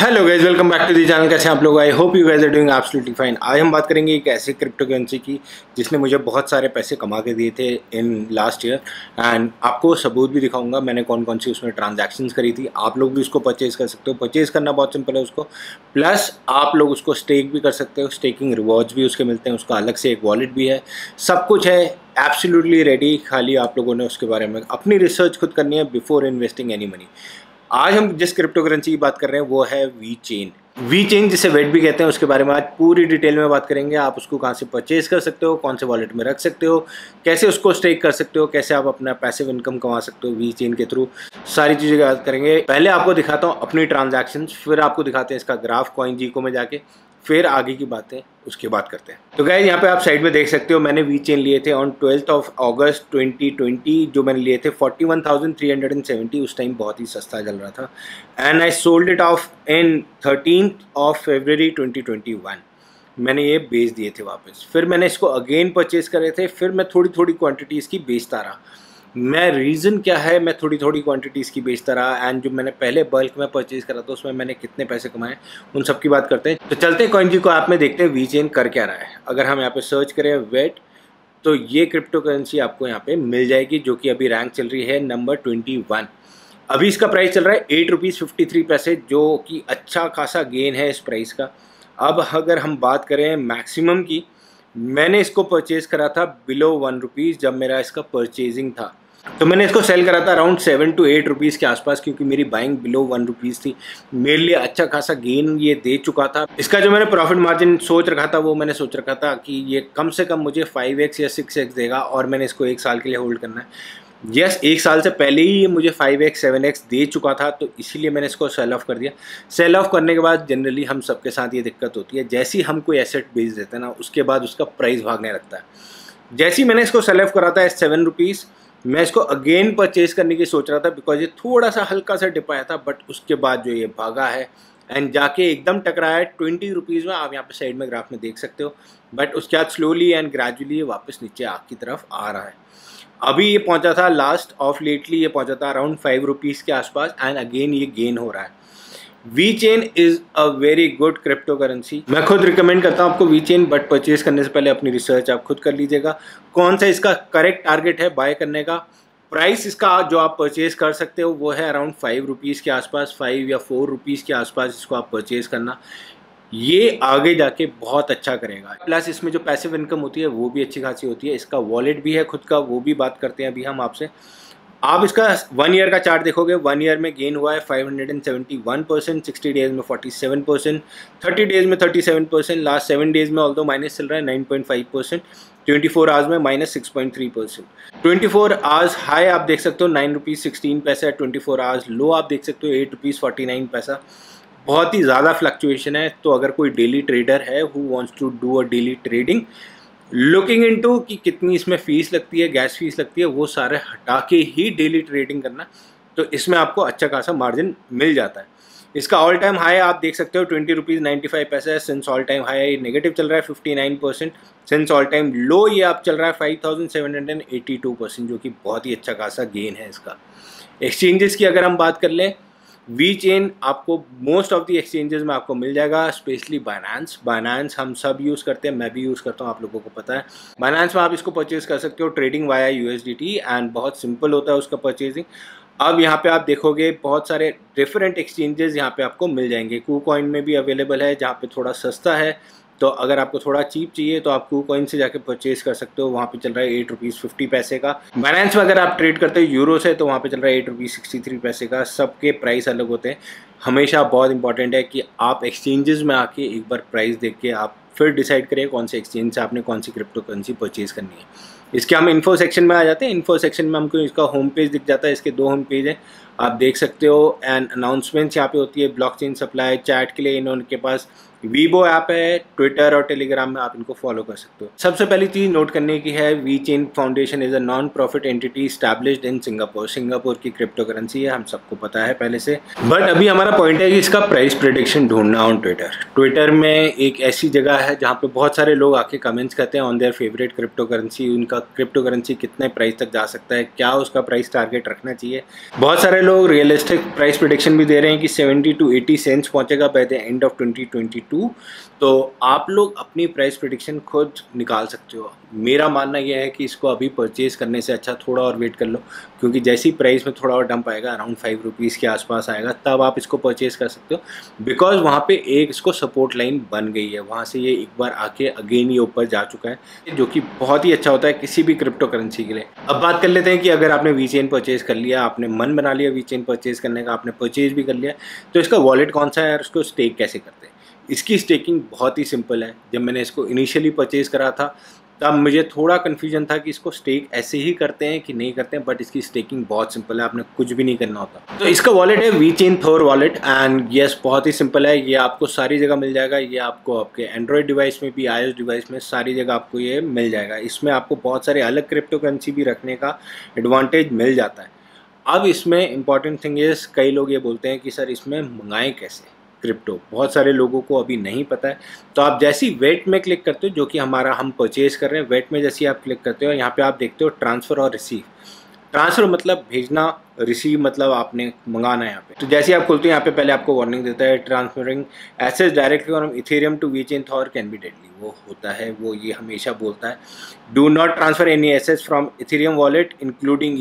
Hello guys, welcome back to the channel. कैसे हैं आप लोग? I hope you guys are doing absolutely fine. आज हम बात करेंगे एक ऐसे क्रिप्टो करेंसी की जिसने मुझे बहुत सारे पैसे कमा के दिए थे इन लास्ट ईयर, एंड आपको सबूत भी दिखाऊंगा मैंने कौन कौन सी उसमें ट्रांजैक्शंस करी थी। आप लोग भी उसको परचेज कर सकते हो। परचेज करना बहुत सिंपल है उसको, प्लस आप लोग उसको स्टेक भी कर सकते हो। स्टेकिंग रिवॉर्ड्स भी उसके मिलते हैं, उसका अलग से एक वॉलेट भी है, सब कुछ है एब्सोल्युटली रेडी। खाली आप लोगों ने उसके बारे में अपनी रिसर्च खुद करनी है बिफोर इन्वेस्टिंग एनी मनी। आज हम जिस क्रिप्टो करेंसी की बात कर रहे हैं वो है वी चेन। वी चेन जिसे वेट भी कहते हैं, उसके बारे में आज पूरी डिटेल में बात करेंगे। आप उसको कहाँ से परचेज कर सकते हो, कौन से वॉलेट में रख सकते हो, कैसे उसको स्टेक कर सकते हो, कैसे आप अपना पैसिव इनकम कमा सकते हो वी चेन के थ्रू, सारी चीज़ें बात करेंगे। पहले आपको दिखाता हूँ अपनी ट्रांजैक्शंस, फिर आपको दिखाते हैं इसका ग्राफ CoinGecko में जाके, फिर आगे की बातें उसके बाद करते हैं। तो गाइस यहाँ पे आप साइड में देख सकते हो मैंने वी चेन लिए थे ऑन 12 अगस्त 2020। जो मैंने लिए थे 41,370, उस टाइम बहुत ही सस्ता चल रहा था, and I sold it off in 13 फरवरी 2021। मैंने ये बेच दिए थे वापस, फिर मैंने इसको अगेन परचेज करे थे, फिर मैं थोड़ी थोड़ी क्वान्टिटी इसकी बेचता रहा। मैं रीज़न क्या है मैं थोड़ी थोड़ी क्वांटिटीज़ की बेचता रहा, एंड जो मैंने पहले बल्क में परचेज़ करा था उसमें मैंने कितने पैसे कमाए उन सब की बात करते हैं। तो चलते हैं CoinGecko ऐप में, देखते हैं वी चेन कर क्या रहा है। अगर हम यहाँ पे सर्च करें वेट, तो ये क्रिप्टो करेंसी आपको यहाँ पे मिल जाएगी, जो कि अभी रैंक चल रही है नंबर 21। अभी इसका प्राइस चल रहा है ₹8.53, जो कि अच्छा खासा गेन है इस प्राइस का। अब अगर हम बात करें मैक्सिमम की, मैंने इसको परचेज़ करा था बिलो ₹1 जब मेरा इसका परचेजिंग था, तो मैंने इसको सेल करा था अराउंड 7 to 8 रुपीज़ के आसपास, क्योंकि मेरी बाइंग बिलो ₹1 थी। मेरे लिए अच्छा खासा गेन ये दे चुका था। इसका जो मैंने प्रॉफिट मार्जिन सोच रखा था, वो मैंने सोच रखा था कि ये कम से कम मुझे 5x या 6x देगा, और मैंने इसको 1 साल के लिए होल्ड करना है। यस, 1 साल से पहले ही ये मुझे 5x 7x दे चुका था, तो इसीलिए मैंने इसको सेल ऑफ कर दिया। सेल ऑफ करने के बाद जनरली हम सबके साथ ये दिक्कत होती है, जैसे ही हम कोई एसेट बेच देते हैं ना, उसके बाद उसका प्राइस भागने लगता है। जैसे ही मैंने इसको सेल ऑफ करा था ₹7, मैं इसको अगेन परचेज करने की सोच रहा था, बिकॉज ये थोड़ा सा हल्का सा डिप आया था, बट उसके बाद जो ये भागा है एंड जाके एकदम टकराया है ₹20 में। आप यहाँ पे साइड में ग्राफ में देख सकते हो, बट उसके बाद स्लोली एंड ग्रेजुअली ये वापस नीचे आग की तरफ आ रहा है। अभी ये पहुंचा था लास्ट ऑफ लेटली, ये पहुंचा था अराउंड ₹5 के आसपास, एंड अगेन ये गेन हो रहा है। VeChain is a very good cryptocurrency. मैं खुद रिकमेंड करता हूँ आपको वी चेन, बट परचेज करने से पहले अपनी रिसर्च आप खुद कर लीजिएगा। कौन सा इसका करेक्ट टारगेट है बाय करने का। प्राइस इसका जो आप परचेज कर सकते हो वो है अराउंड ₹5 के आसपास, 5 या 4 रुपीज़ के आसपास इसको आप परचेज करना। ये आगे जाके बहुत अच्छा करेगा, प्लस इसमें जो पैसिव इनकम होती है वो भी अच्छी खासी होती है। इसका वॉलेट भी है खुद का, वो भी बात करते हैं अभी हम आपसे। आप इसका 1 ईयर का चार्ट देखोगे, 1 ईयर में गेन हुआ है 571%, 60 डेज में 47%, 30 डेज में 37%, लास्ट 7 डेज में ऑल्दो माइनस चल रहा है 9.5%, 24 आवर्स में -6.3%। 24 आवर्स हाई आप देख सकते हो ₹9.16 है, 24 आवर्स लो आप देख सकते हो ₹8.49। बहुत ही ज़्यादा फ्लक्चुएशन है, तो अगर कोई डेली ट्रेडर है who wants to do a daily trading, looking into कि कितनी इसमें फ़ीस लगती है, गैस फीस लगती है, वो सारे हटा के ही डेली ट्रेडिंग करना, तो इसमें आपको अच्छा खासा मार्जिन मिल जाता है। इसका ऑल टाइम हाई आप देख सकते हो ₹20.95 है। Since all time high negative चल रहा है 59%, सिंस ऑल टाइम लो ये आप चल रहा है 5782%, जो कि बहुत ही अच्छा खासा गेन है इसका। एक्सचेंजेस की अगर हम बात कर लें, वी चेन आपको मोस्ट ऑफ दी एक्सचेंजेस में आपको मिल जाएगा, स्पेशली बाइनेंस हम सब यूज़ करते हैं, मैं भी यूज़ करता हूँ, आप लोगों को पता है। बाइनेंस में आप इसको परचेज़ कर सकते हो ट्रेडिंग वाया USDT, एंड बहुत सिंपल होता है उसका परचेजिंग। अब यहाँ पे आप देखोगे बहुत सारे डिफरेंट एक्सचेंजेस यहाँ पे आपको मिल जाएंगे। KuCoin में भी अवेलेबल है, जहाँ पे थोड़ा सस्ता है, तो अगर आपको थोड़ा चीप चाहिए तो आप KuCoin से जाके परचेज कर सकते हो, वहाँ पे चल रहा है ₹8.50 का। बाइनेंस में अगर आप ट्रेड करते हो यूरो से, तो वहाँ पे चल रहा है ₹8.63 का। सबके प्राइस अलग होते हैं। हमेशा बहुत इंपॉर्टेंट है कि आप एक्सचेंजेस में आके एक बार प्राइस देख के आप फिर डिसाइड करें कौन से एक्सचेंज से आपने कौन सी क्रिप्टो करेंसी परचेज करनी है। इसके हम इन्फो सेक्शन में आ जाते हैं। इन्फो सेक्शन में हमको इसका होम पेज दिख जाता है, इसके 2 होम पेज हैं, आप देख सकते हो। एंड अनाउंसमेंट्स यहाँ पे होती है, ब्लॉकचेन सप्लाई, चैट के लिए इनके पास वीबो ऐप है, ट्विटर और टेलीग्राम में आप इनको फॉलो कर सकते हो। सबसे पहली चीज़ नोट करने की है, VeChain foundation is a non profit entity established in Singapore. Singapore की क्रिप्टो करेंसी है, हम सबको पता है पहले से। बट अभी हमारा पॉइंट है कि इसका प्राइस प्रेडिक्शन ढूंढना ऑन ट्विटर में एक ऐसी जगह है जहाँ पे बहुत सारे लोग आके कमेंट्स करते हैं on their favourite crypto currency, उनका क्रिप्टो करेंसी कितने प्राइस तक जा सकता है, क्या उसका प्राइस टारगेट रखना चाहिए। बहुत सारे लोग रियलिस्टिक प्राइस प्रेडिक्शन भी दे रहे हैं कि 70 to 80 सेंट्स पहुंचेगा बाय द एंड ऑफ 2022। तो आप लोग अपनी प्राइस प्रेडिक्शन खुद निकाल सकते हो। मेरा मानना यह है कि इसको अभी परचेज़ करने से अच्छा थोड़ा और वेट कर लो, क्योंकि जैसी प्राइस में थोड़ा और डंप आएगा, अराउंड 5 रुपीज़ के आसपास आएगा, तब आप इसको परचेज़ कर सकते हो। बिकॉज वहाँ पे एक इसको सपोर्ट लाइन बन गई है, वहाँ से ये एक बार आके अगेन ये ऊपर जा चुका है, जो कि बहुत ही अच्छा होता है किसी भी क्रिप्टो करेंसी के लिए। अब बात कर लेते हैं कि अगर आपने वीचेन परचेज़ कर लिया, आपने मन बना लिया वीचेन परचेज़ करने का, आपने परचेज़ भी कर लिया, तो इसका वॉलेट कौन सा है और उसको स्टेक कैसे करते हैं। इसकी स्टेकिंग बहुत ही सिंपल है। जब मैंने इसको इनिशियली परचेज़ करा था तब मुझे थोड़ा कन्फ्यूजन था कि इसको स्टेक ऐसे ही करते हैं कि नहीं करते हैं, बट इसकी स्टेकिंग बहुत सिंपल है, आपने कुछ भी नहीं करना होता। तो इसका वॉलेट है VeChain Thor wallet and yes, बहुत ही सिंपल है। ये आपको सारी जगह मिल जाएगा, ये आपको आपके एंड्रॉयड डिवाइस में भी, iOS डिवाइस में, सारी जगह आपको ये मिल जाएगा। इसमें आपको बहुत सारे अलग क्रिप्टो करेंसी भी रखने का एडवांटेज मिल जाता है। अब इसमें इंपॉर्टेंट थिंग इज़, कई लोग ये बोलते हैं कि सर इसमें मंगाएं कैसे क्रिप्टो, बहुत सारे लोगों को अभी नहीं पता है। तो आप जैसी वेट में क्लिक करते हो, जो कि हम परचेज़ कर रहे हैं, वेट में जैसे आप क्लिक करते हो, यहाँ पे आप देखते हो ट्रांसफ़र और रिसीव। ट्रांसफ़र मतलब भेजना, रिसीव मतलब आपने मंगाना है यहाँ पे। तो जैसे आप खोलते हो, यहाँ पे पहले आपको वार्निंग देता है, transferring assets directly from Ethereum to VeChain Thor can be deadly. वो होता है, वो ये हमेशा बोलता है, do not transfer any assets from Ethereum wallet including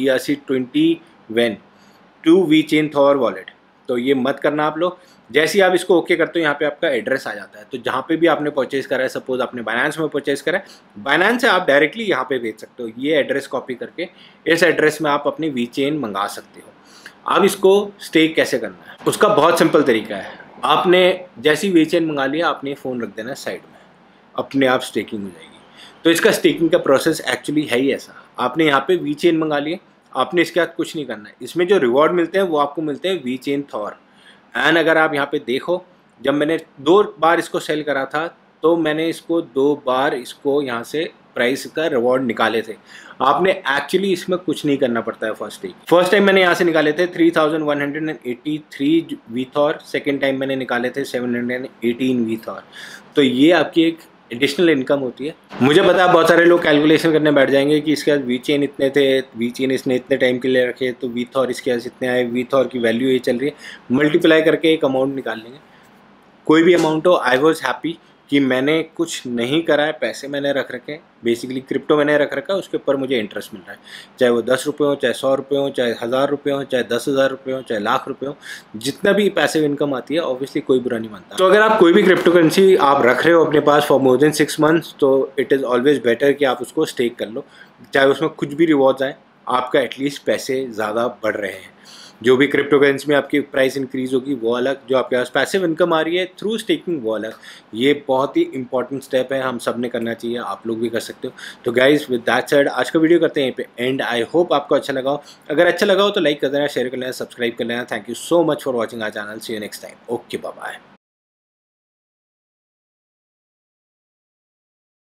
ERC-20 to VeChain Thor wallet. तो ये मत करना आप लोग। जैसे ही आप इसको ओके करते हो, यहाँ पे आपका एड्रेस आ जाता है। तो जहाँ पे भी आपने परचेज़ करा है, सपोज आपने बाइनेंस में परचेज़ करा है, बाइनेंस से आप डायरेक्टली यहाँ पे भेज सकते हो। ये एड्रेस कॉपी करके इस एड्रेस में आप अपनी वीचेन मंगा सकते हो। अब इसको स्टेक कैसे करना है, उसका बहुत सिंपल तरीका है। आपने जैसी वीचेन मंगा लिया, आपने फ़ोन रख देना है साइड में, अपने आप स्टेकिंग हो जाएगी। तो इसका स्टेकिंग का प्रोसेस एक्चुअली है ही ऐसा। आपने यहाँ पे वीचेन मंगा लिए, आपने इसके बाद कुछ नहीं करना है। इसमें जो रिवॉर्ड मिलते हैं वो आपको मिलते हैं वीचेन थॉर। एंड अगर आप यहाँ पे देखो, जब मैंने 2 बार इसको सेल करा था, तो मैंने इसको 2 बार इसको यहाँ से प्राइस का रिवॉर्ड निकाले थे। आपने एक्चुअली इसमें कुछ नहीं करना पड़ता है। फर्स्ट टाइम मैंने यहाँ से निकाले थे 3183 वीथॉर, सेकेंड टाइम मैंने निकाले थे 718 वीथॉर। तो ये आपकी एक एडिशनल इनकम होती है। मुझे पता है बहुत सारे लोग कैलकुलेशन करने बैठ जाएंगे कि इसके बाद वीचेन इतने थे, वीचेन इसने इतने टाइम के लिए रखे, तो वीथॉर इसके पास इतने आए, वीथॉर की वैल्यू ये चल रही है, मल्टीप्लाई करके एक अमाउंट निकाल लेंगे। कोई भी अमाउंट हो, आई वॉज हैप्पी कि मैंने कुछ नहीं करा है, पैसे मैंने रख रखे हैं, बेसिकली क्रिप्टो मैंने रख रखा है, उसके ऊपर मुझे इंटरेस्ट मिल रहा है। चाहे वो 10 रुपये हो, चाहे 100 रुपये हो, चाहे 1000 रुपये हो, चाहे 10,000 रुपये हो, चाहे लाख रुपये हो, जितना भी पैसिव इनकम आती है, ऑब्वियसली कोई बुरा नहीं मानता। तो अगर आप कोई भी क्रिप्टो करेंसी आप रख रहे हो अपने पास फॉर मोर देन 6 मंथ्स, तो इट इज़ ऑलवेज बेटर कि आप उसको स्टेक कर लो। चाहे उसमें कुछ भी रिवॉर्ड्स आए, आपका एटलीस्ट पैसे ज़्यादा बढ़ रहे हैं। जो भी क्रिप्टो करेंसी में आपकी प्राइस इंक्रीज होगी वो अलग, जो आपके पास पैसिव इनकम आ रही है थ्रू स्टेकिंग वो अलग। ये बहुत ही इंपॉर्टेंट स्टेप है, हम सब ने करना चाहिए, आप लोग भी कर सकते हो। तो गाइज विद दैट सेड, आज का वीडियो करते हैं यहीं पे एंड। आई होप आपको अच्छा लगा हो। अगर अच्छा लगा हो तो लाइक कर देना, शेयर कर लेना, सब्सक्राइब कर लेना। Thank you so much for watching our channel. See you next time. Okay, bye bye.